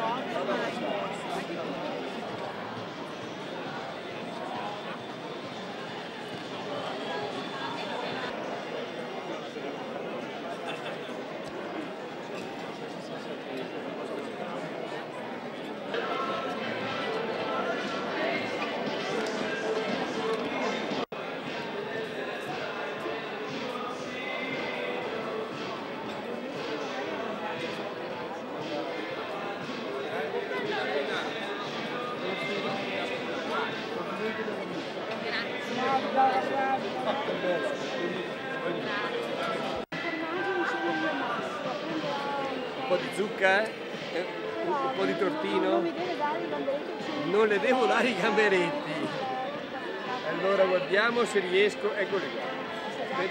Un po' di zucca, un po' di tortino. Non le devo dare i gamberetti. Allora guardiamo se riesco, eccoli qua.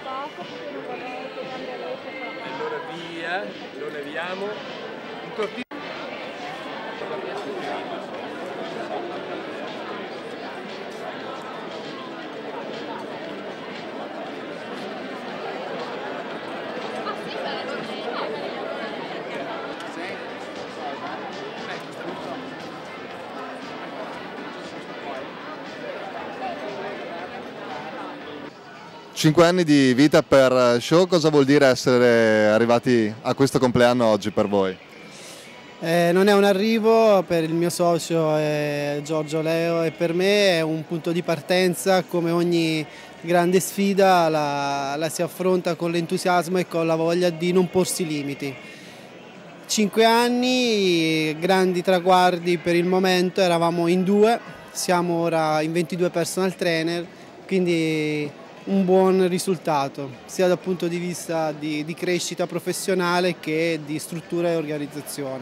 Allora via, lo leviamo. Un tortino. 5 anni di vita per Show, cosa vuol dire essere arrivati a questo compleanno oggi per voi? Non è un arrivo, per il mio socio Giorgio Leo, e per me è un punto di partenza. Come ogni grande sfida la si affronta con l'entusiasmo e con la voglia di non porsi limiti. 5 anni, grandi traguardi per il momento, eravamo in 2, siamo ora in 22 personal trainer, quindi un buon risultato, sia dal punto di vista di crescita professionale che di struttura e organizzazione.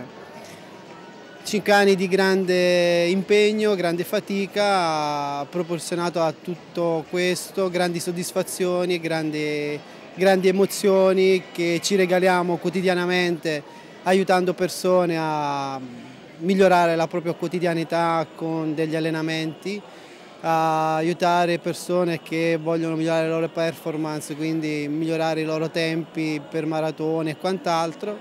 5 anni di grande impegno, grande fatica, proporzionato a tutto questo, grandi soddisfazioni, grandi emozioni che ci regaliamo quotidianamente, aiutando persone a migliorare la propria quotidianità con degli allenamenti, a aiutare persone che vogliono migliorare le loro performance, quindi migliorare i loro tempi per maratone e quant'altro.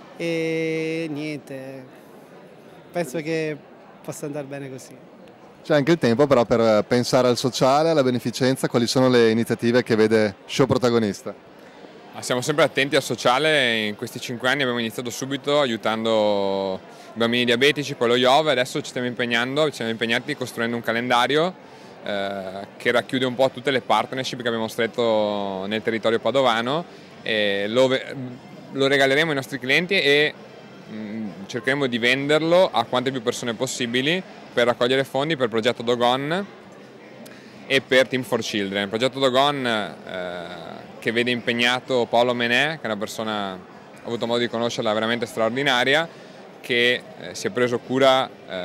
E niente, penso che possa andare bene così. C'è anche il tempo però per pensare al sociale, alla beneficenza. Quali sono le iniziative che vede Show protagonista? Siamo sempre attenti al sociale. In questi 5 anni abbiamo iniziato subito aiutando i bambini diabetici, poi lo IOV, adesso ci siamo impegnati costruendo un calendario che racchiude un po' tutte le partnership che abbiamo stretto nel territorio padovano, e lo regaleremo ai nostri clienti e cercheremo di venderlo a quante più persone possibili per raccogliere fondi per il progetto Dogon e per Team for Children. Il progetto Dogon che vede impegnato Paolo Menè, che è una persona, ho avuto modo di conoscerla, veramente straordinaria, che si è preso cura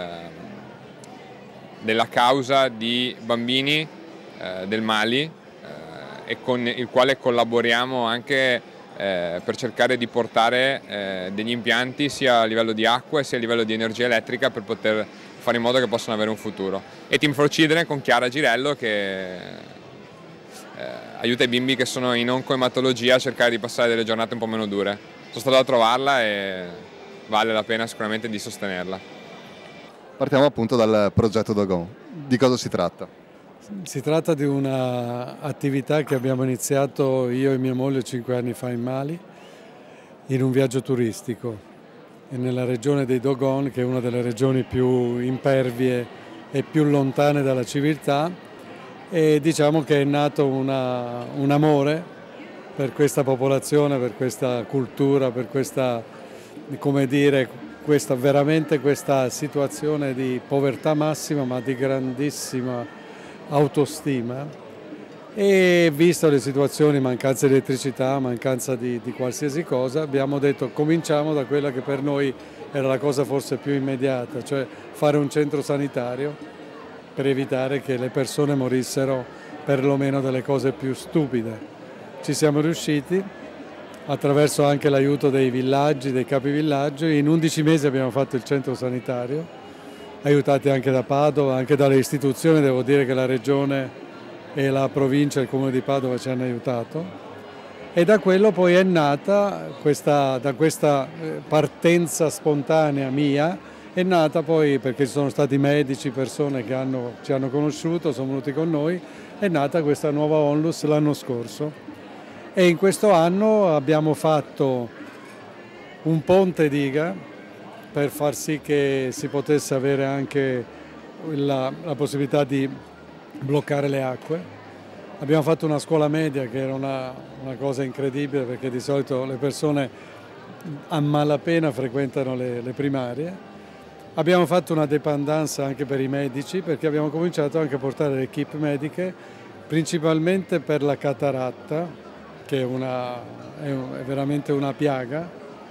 della causa di bambini del Mali e con il quale collaboriamo anche per cercare di portare degli impianti sia a livello di acqua sia a livello di energia elettrica per poter fare in modo che possano avere un futuro. E Team for Children con Chiara Girello che aiuta i bimbi che sono in oncoematologia a cercare di passare delle giornate un po' meno dure. Sono stato a trovarla e vale la pena sicuramente di sostenerla. Partiamo appunto dal progetto Dogon. Di cosa si tratta? Si tratta di un'attività che abbiamo iniziato io e mia moglie 5 anni fa in Mali, in un viaggio turistico, e nella regione dei Dogon, che è una delle regioni più impervie e più lontane dalla civiltà, e diciamo che è nato un amore per questa popolazione, per questa cultura, per questa, come dire, veramente questa situazione di povertà massima ma di grandissima autostima, e visto le situazioni, mancanza di elettricità, mancanza di qualsiasi cosa, abbiamo detto cominciamo da quella che per noi era la cosa forse più immediata, cioè fare un centro sanitario per evitare che le persone morissero perlomeno delle cose più stupide. Ci siamo riusciti attraverso anche l'aiuto dei villaggi, dei capi villaggio. In 11 mesi abbiamo fatto il centro sanitario, aiutati anche da Padova, anche dalle istituzioni. Devo dire che la regione e la provincia e il comune di Padova ci hanno aiutato, E da quello poi è nata, da questa partenza spontanea mia, è nata poi, perché ci sono stati medici, persone che ci hanno conosciuto, sono venuti con noi, è nata questa nuova Onlus l'anno scorso. E in questo anno abbiamo fatto un ponte diga per far sì che si potesse avere anche la possibilità di bloccare le acque. Abbiamo fatto una scuola media che era una cosa incredibile, perché di solito le persone a malapena frequentano le primarie. Abbiamo fatto una dépendance anche per i medici, perché abbiamo cominciato anche a portare le equip mediche principalmente per la cataratta, che è veramente una piaga,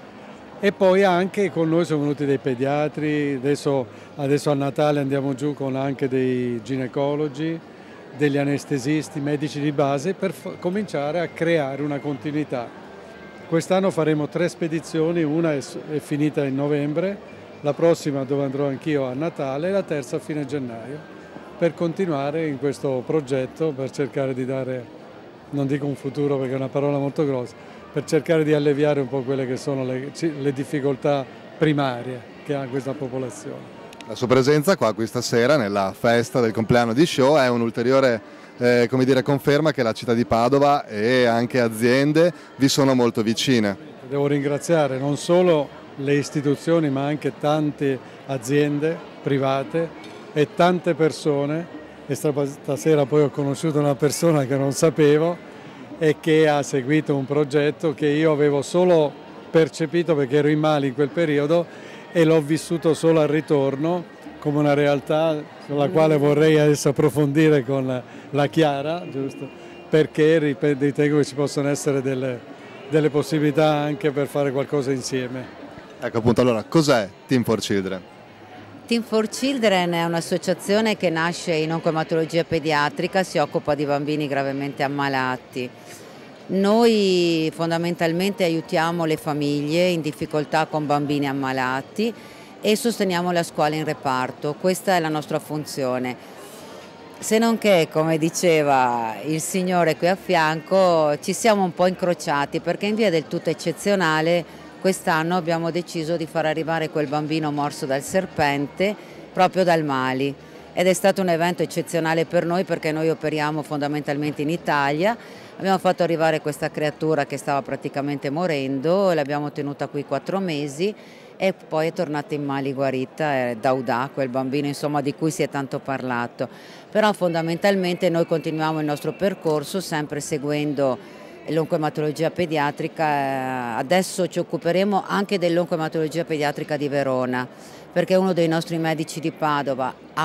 e poi anche con noi sono venuti dei pediatri, adesso a Natale andiamo giù con anche dei ginecologi, degli anestesisti, medici di base, per cominciare a creare una continuità. Quest'anno faremo 3 spedizioni, una è finita in novembre, la prossima dove andrò anch'io a Natale e la terza a fine gennaio, per continuare in questo progetto, per cercare di dare, non dico un futuro perché è una parola molto grossa, per cercare di alleviare un po' quelle che sono le difficoltà primarie che ha questa popolazione. La sua presenza qua questa sera nella festa del compleanno di Show è un'ulteriore conferma che la città di Padova e anche aziende vi sono molto vicine. Devo ringraziare non solo le istituzioni ma anche tante aziende private e tante persone, e stasera poi ho conosciuto una persona che non sapevo e che ha seguito un progetto che io avevo solo percepito perché ero in Mali in quel periodo e l'ho vissuto solo al ritorno come una realtà sulla quale vorrei adesso approfondire con la Chiara, giusto? Perché ritengo che ci possono essere delle possibilità anche per fare qualcosa insieme. Ecco appunto, allora cos'è Team for Children? Team for Children è un'associazione che nasce in oncoematologia pediatrica, si occupa di bambini gravemente ammalati. Noi fondamentalmente aiutiamo le famiglie in difficoltà con bambini ammalati e sosteniamo la scuola in reparto, questa è la nostra funzione. Se non che, come diceva il signore qui a fianco, ci siamo un po' incrociati perché in via del tutto eccezionale quest'anno abbiamo deciso di far arrivare quel bambino morso dal serpente proprio dal Mali ed è stato un evento eccezionale per noi perché noi operiamo fondamentalmente in Italia. Abbiamo fatto arrivare questa creatura che stava praticamente morendo, l'abbiamo tenuta qui 4 mesi e poi è tornata in Mali guarita, è Dauda, quel bambino insomma di cui si è tanto parlato. Però fondamentalmente noi continuiamo il nostro percorso sempre seguendo l'oncoematologia pediatrica. Adesso ci occuperemo anche dell'oncoematologia pediatrica di Verona, perché uno dei nostri medici di Padova ha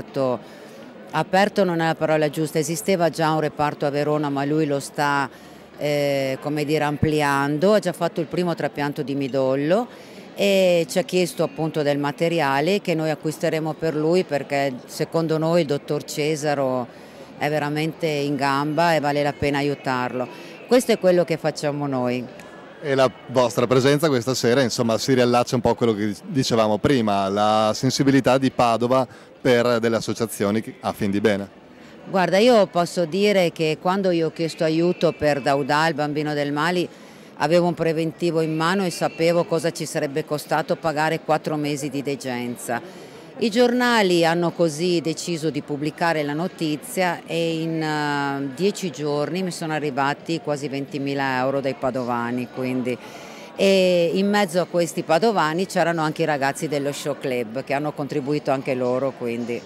aperto non è la parola giusta, esisteva già un reparto a Verona ma lui lo sta come dire, ampliando, ha già fatto il primo trapianto di midollo e ci ha chiesto appunto del materiale che noi acquisteremo per lui perché secondo noi il dottor Cesaro è veramente in gamba e vale la pena aiutarlo. Questo è quello che facciamo noi. E la vostra presenza questa sera insomma si riallaccia un po' a quello che dicevamo prima, la sensibilità di Padova per delle associazioni a fin di bene. Guarda, io posso dire che quando io ho chiesto aiuto per Dauda, il bambino del Mali, avevo un preventivo in mano e sapevo cosa ci sarebbe costato pagare 4 mesi di degenza. I giornali hanno così deciso di pubblicare la notizia e in 10 giorni mi sono arrivati quasi 20.000 euro dai padovani, quindi. E in mezzo a questi padovani c'erano anche i ragazzi dello Show Club che hanno contribuito anche loro, quindi.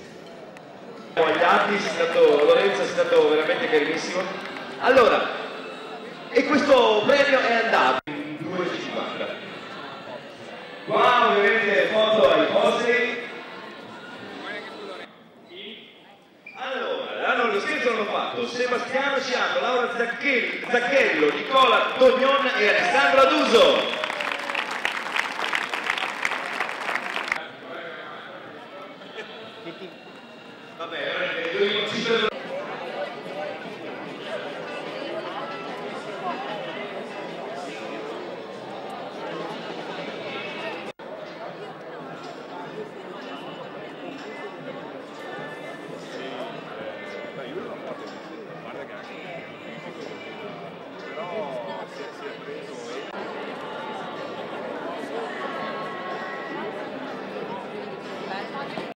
Lorenzo è stato veramente carinissimo. Allora, e questo premio è andato in 250. Qua ovviamente foto ai posteri. Allora, lo scherzo l'hanno fatto Sebastiano Ciano, Laura Zacchello, Nicola Tognon e Alessandro Aduso.